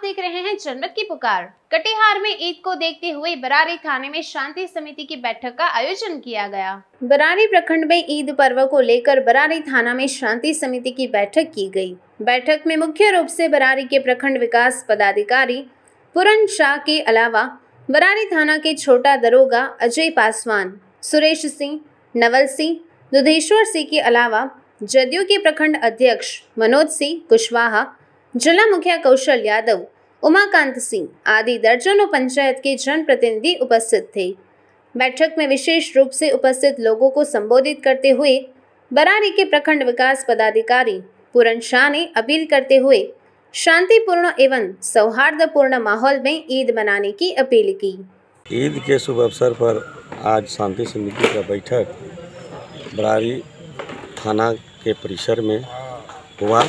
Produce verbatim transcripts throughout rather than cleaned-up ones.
देख रहे हैं जनमत की पुकार। कटिहार में ईद को देखते हुए बरारी थाने में शांति समिति की बैठक का आयोजन किया गया। बरारी प्रखंड में ईद पर्व को लेकर बरारी थाना में शांति समिति की बैठक की गई। बैठक में मुख्य रूप से बरारी के प्रखंड विकास पदाधिकारी पूरन शाह के अलावा बरारी थाना के छोटा दरोगा अजय पासवान, सुरेश सिंह, नवल सिंह, दुधेश्वर सिंह के अलावा जदयू के प्रखंड अध्यक्ष मनोज सिंह कुशवाहा, जिला मुखिया कौशल यादव, उमाकांत सिंह आदि दर्जनों पंचायत के जनप्रतिनिधि उपस्थित थे। बैठक में विशेष रूप से उपस्थित लोगों को संबोधित करते हुए बरारी के प्रखंड विकास पदाधिकारी पूरन शाह ने अपील करते हुए शांतिपूर्ण एवं सौहार्दपूर्ण माहौल में ईद मनाने की अपील की। ईद के शुभ अवसर पर आज शांति समिति का बैठक बरारी थाना के परिसर में हुआ।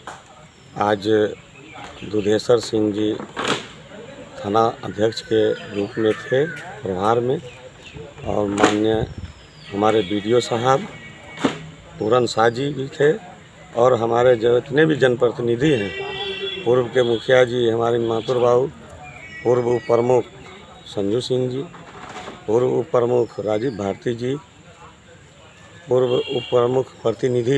आज दुधेश्वर सिंह जी थाना अध्यक्ष के रूप में थे प्रभार में, और माननीय हमारे बीडीओ साहब पूरन शाह जी भी थे, और हमारे जितने भी जनप्रतिनिधि हैं, पूर्व के मुखिया जी हमारे माथुर बाबू, पूर्व उप प्रमुख संजू सिंह जी, पूर्व उप प्रमुख राजीव भारती जी, पूर्व उप प्रमुख प्रतिनिधि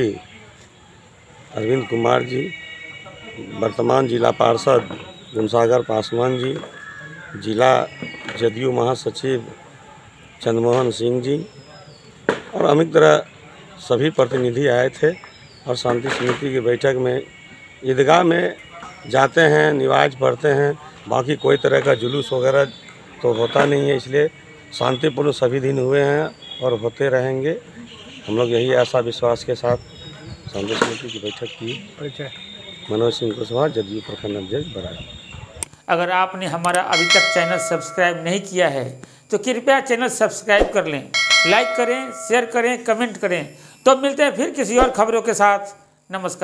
अरविंद कुमार जी, वर्तमान जिला पार्षद गुणसागर पासवान जी, जिला जदयू महासचिव चंद्रमोहन सिंह जी, और अमित तरह सभी प्रतिनिधि आए थे। और शांति समिति की बैठक में ईदगाह में जाते हैं, नमाज पढ़ते हैं, बाकी कोई तरह का जुलूस वगैरह तो होता नहीं है, इसलिए शांतिपूर्ण सभी दिन हुए हैं और होते रहेंगे। हम लोग यही आशा विश्वास के साथ शांति समिति की बैठक की। मनोज सिंह कुशवाहा, जदयू प्रखंड अध्यक्ष बरारी। अगर आपने हमारा अभी तक चैनल सब्सक्राइब नहीं किया है तो कृपया चैनल सब्सक्राइब कर लें, लाइक करें, शेयर करें, कमेंट करें। तो मिलते हैं फिर किसी और खबरों के साथ। नमस्कार।